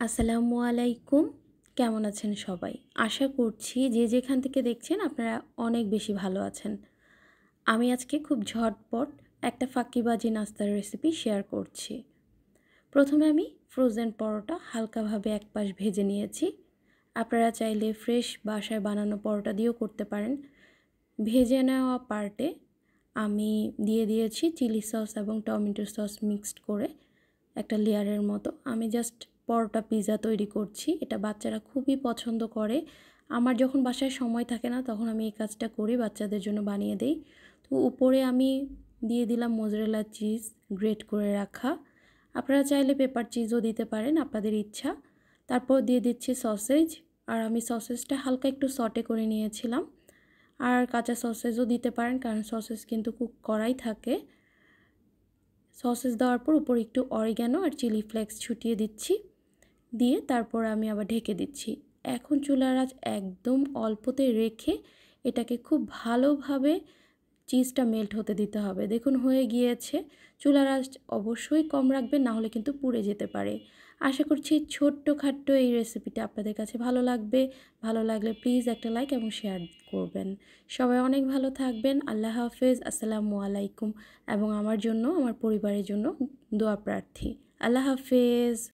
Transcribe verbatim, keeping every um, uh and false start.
আসসালামু আলাইকুম। কেমন আছেন সবাই? আশা করছি যে যেখান থেকে দেখছেন আপনারা অনেক বেশি ভালো আছেন। আমি আজকে খুব ঝটপট একটা ফাঁকিবাজি নাস্তার রেসিপি শেয়ার করছি। প্রথমে আমি ফ্রোজেন পরোটা হালকাভাবে এক পাশ ভেজে নিয়েছি। আপনারা চাইলে ফ্রেশ বাসায় বানানো পরোটা দিয়েও করতে পারেন। ভেজে নেওয়া পার্টে আমি দিয়ে দিয়েছি চিলি সস এবং টমেটো সস মিক্সড করে একটা লেয়ারের মতো। আমি জাস্ট পরোটা পিৎজা তৈরি করছি। এটা বাচ্চারা খুবই পছন্দ করে। আমার যখন বাসায় সময় থাকে না তখন আমি এই কাজটা করি, বাচ্চাদের জন্য বানিয়ে দেই। তো উপরে আমি দিয়ে দিলাম মোজারেলা চিজ গ্রেট করে রাখা। আপনারা চাইলে পেপার চিজও দিতে পারেন, আপনাদের ইচ্ছা। তারপর দিয়ে দিচ্ছি সসেজ, আর আমি সসেজটা হালকা একটু সটে করে নিয়েছিলাম। আর কাঁচা সসেজও দিতে পারেন, কারণ সসেজ কিন্তু কুক করাই থাকে। সসেজ দেওয়ার পর উপর একটু অরিগ্যানো আর চিলি ফ্লেক্স ছুটিয়ে দিচ্ছি, দিয়ে তারপর আমি আবার ঢেকে দিচ্ছি। এখন চুলার আঁচ একদম অল্পতে রেখে এটাকে খুব ভালোভাবে চিজটা মেল্ট হতে দিতে হবে। দেখুন হয়ে গিয়েছে। চুলার আঁচ অবশ্যই কম রাখবেন, না হলে কিন্তু পুড়ে যেতে পারে। আশা করছি ছোট্টখাট্ট এই রেসিপিটা আপনাদের কাছে ভালো লাগবে। ভালো লাগলে প্লিজ একটা লাইক এবং শেয়ার করবেন। সবাই অনেক ভালো থাকবেন। আল্লাহ হাফেজ। আসসালামু আলাইকুম। এবং আমার জন্য, আমার পরিবারের জন্য দোয়া প্রার্থী। আল্লাহ হাফেজ।